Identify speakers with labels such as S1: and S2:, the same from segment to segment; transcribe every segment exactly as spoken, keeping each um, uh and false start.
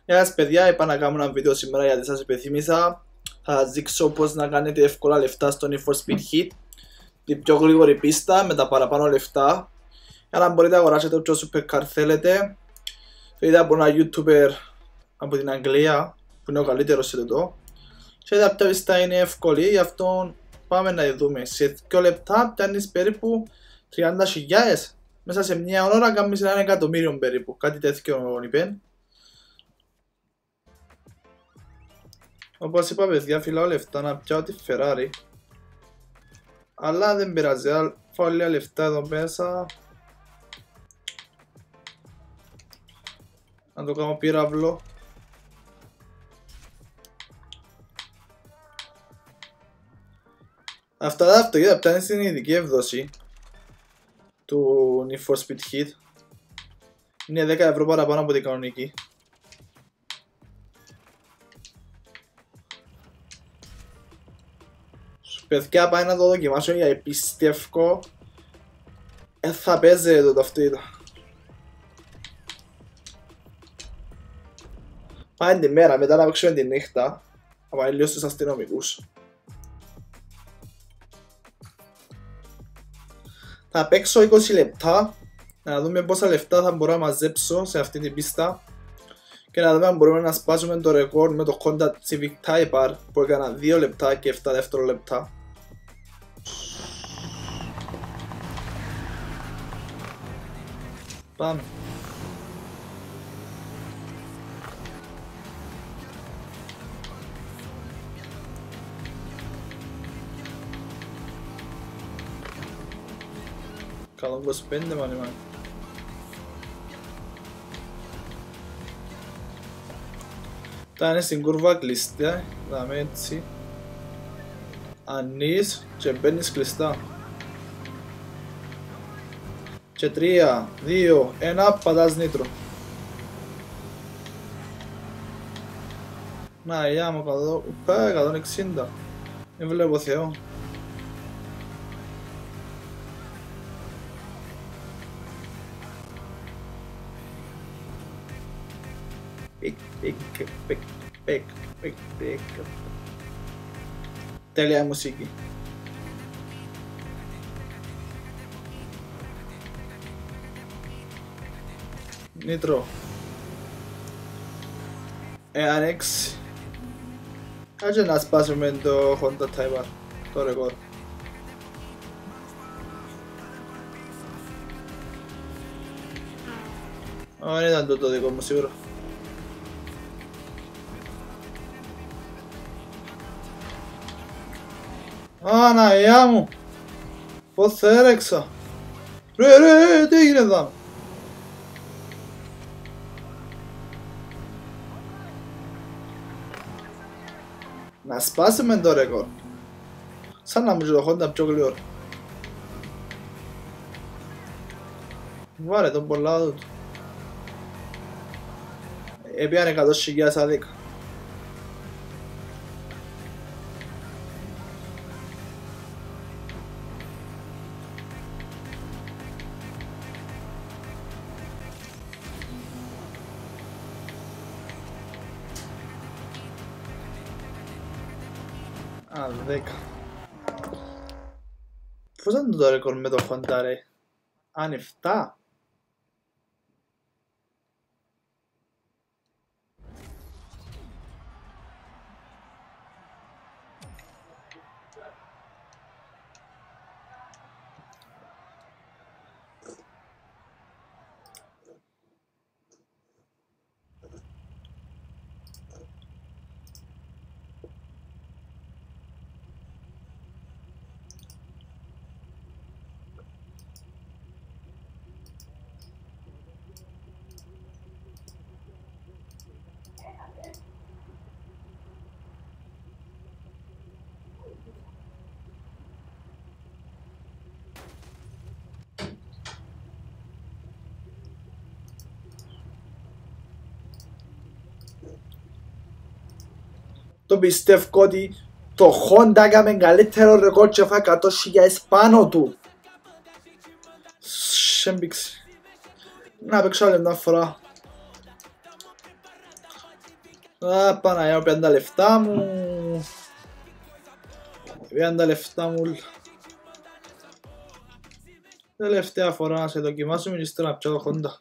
S1: Γεια σας παιδιά, είπα να κάνω ένα βίντεο σήμερα γιατί σας επιθυμίσα. Θα σας δείξω πώς να κάνετε εύκολα λεφτά στο Need for Speed Heat. Την πιο γρήγορη πίστα με τα παραπάνω λεφτά. Για να μπορείτε να αγοράσετε όποιο supercar θέλετε. Θέλετε από ένα YouTuber από την Αγγλία που είναι ο καλύτερος σε αυτό. Και τα πιο πίστα είναι εύκολη, γι' αυτό πάμε να τη δούμε. Σε δύο λεπτά πιάνεις περίπου τριάντα χιλιάδες. Μέσα σε μια ώρα κάνεις ένα εκατομμύριο περίπου. Κάτι τέτοιο είπε. Όπως είπα παιδιά, φυλάω λεφτά να πιάω τη Ferrari. Αλλά δεν πειράζει, φάω λίγα λεφτά εδώ μέσα. Να το κάνω πύραυλο. Αυτά τα αυτοκίνητα πιάνει στην ειδική έκδοση του Need for Speed Heat. Είναι δέκα ευρώ παραπάνω από την κανονική. Παιδιά, πάει να το δοκιμάσω γιατί πιστεύω ε, θα παίζεται το αυτοκίνητο. Πάει τη μέρα, μετά να παίξουμε τη νύχτα. Θα πάει λίγο στους αστυνομικούς. Θα παίξω είκοσι λεπτά να δούμε πόσα λεφτά θα μπορώ να μαζέψω σε αυτή την πίστα και να δούμε αν μπορούμε να σπάσουμε το ρεκόρ με το Honda Civic Type R που έκανα δύο λεπτά και επτά δευτερόλεπτα. Πάμε. εκατόν είκοσι πέντε μάλλον. Τα είναι στην κούρβα κλειστά, δάμε έτσι. Ανοίγεις και μπαίνεις κλειστά. Και τρία, δύο, ένα, πατάς νήτρο. Να, γεια μου, εκατόν εξήντα. Δεν βλέπω Θεό. Πικ, πικ, πικ, πικ, πικ, πικ. Τέλεια η μουσική. Νήτρο. Εάν έξι. Κάτσε να σπάσουμε το Honda Type R, το ρεκόρ. Δεν ήταν το, το δικό μου σίγουρα. Αναγιά μου! Πώς θα έρεξα! Ρε ρε, τι έγινε εδώ! Να σπάσουμε το ρεκόρ. Σαν να μου το Honda πιο γλυόρο. Βάρε τον πολλά του. Έπιανε εκατό χιλιάδες αδίκα. Α, δέκα. Πώς ήταν το ρεκόρ με το Honda ρε? Αν εφτά. Το πιστεύω ότι το Honda έκαμε καλύτερο ρεκόρ και φάει εκατό χιλιάδες πάνω του. Σέμπηξε. Να παίξω άλλη μια φορά. Α, Παναγιά μου, πιάνε τα λεφτά μου. Πιάνε τα λεφτά μου. Τελευταία φορά να σε δοκιμάσουμε, ύστερα να πιάω Honda.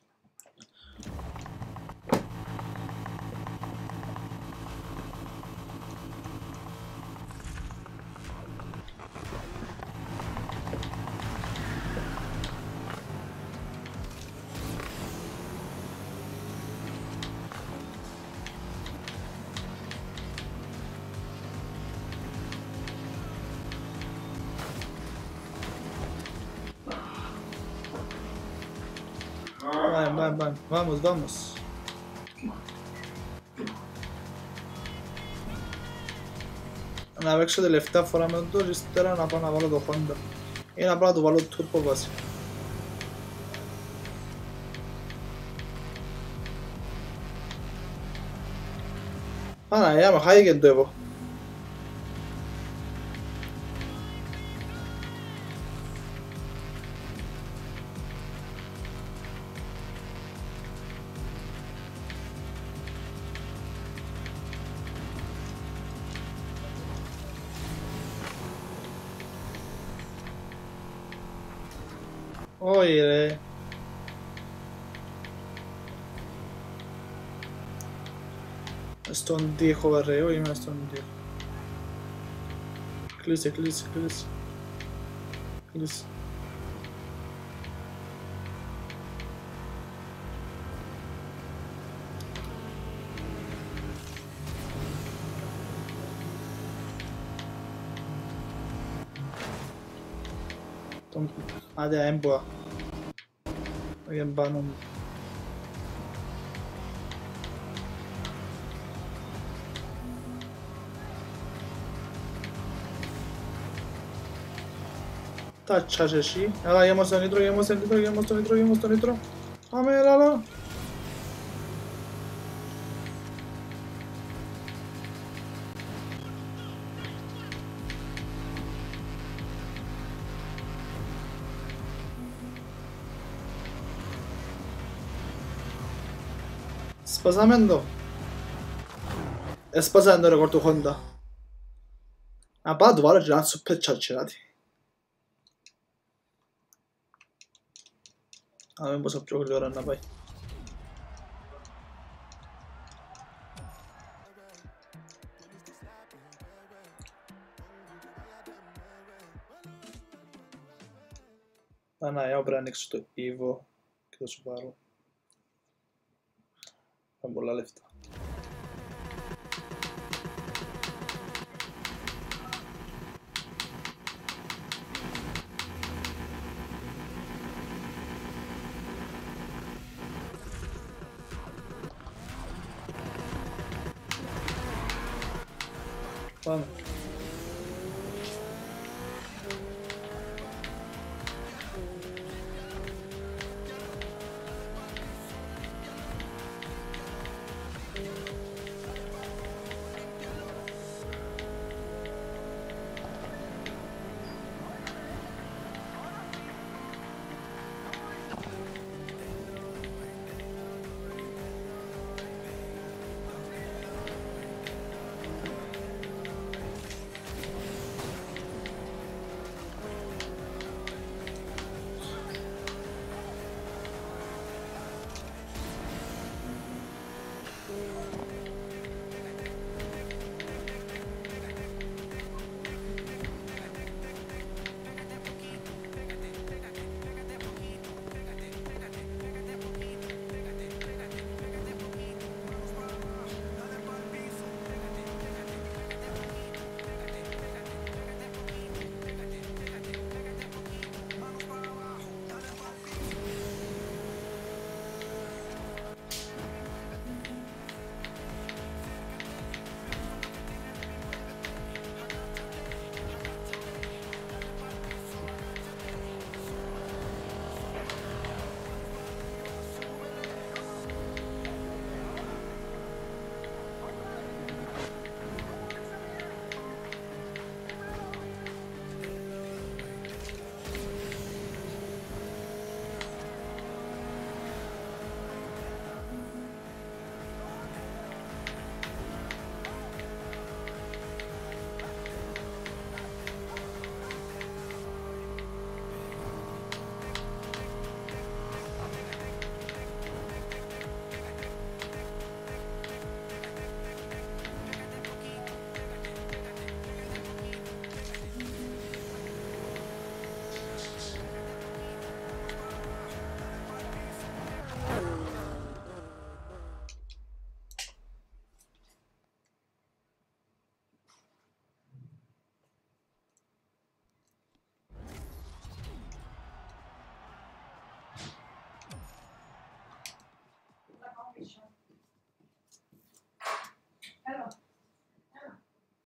S1: Vamos, vamos, vamos, vamos. Να παίξω τελευταία φορά με το ύστερα να πάω να βάλω το Honda ή να πάω να του βάλω turbo βάση. Παναγιά με χάθηκε το εγώ. Όχι ρε. Στον τοίχο ρε, όχι είμαι στον τοίχο. Κλείσε, κλείσε, κλείσε. Κλείσε. Τον... Άντε, έμπουα. Όχι πάνω μου. Τα τσάς εσύ. Έλα, γέμω στο νήτρο, γέμω στο νήτρο, γέμω στο νήτρο, γέμω στο νήτρο. Πάμε, έλα, έλα. Σπάσαμε το. Έσπασαν το ρεκόρ του Honda. Να πάω να του βάλω και ένα super τσατσιράτη. Να δούμε πόσο πιο γρήγορα να πάει. Παναγιά μου, πρέπει να ανοίξω το Evo και το Subaru. Έχουν πολλά λεφτά. Πάμε.